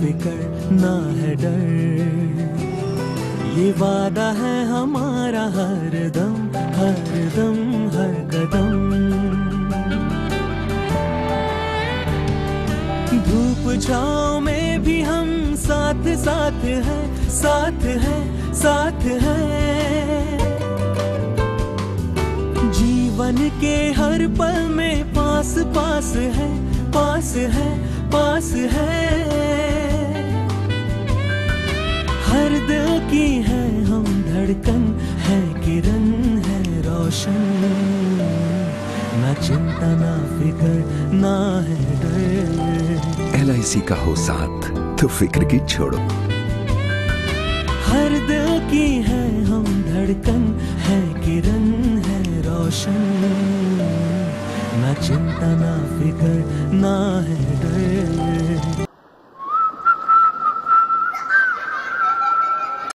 फिक्र ना है डर, ये वादा है हमारा हर दम हर कदम। धूप छाँव में भी हम साथ साथ हैं, साथ हैं, साथ हैं। जीवन के हर पल में पास पास है, पास है, पास है। हर दिल की है हम धड़कन, है किरण, है रोशन। ना चिंता ना फिक्र ना है डर, LIC का हो साथ तो फिक्र की छोड़ो। हर दिल की है हम धड़कन, है किरण, है रोशन। ना चिंता ना फिक्र ना है डर।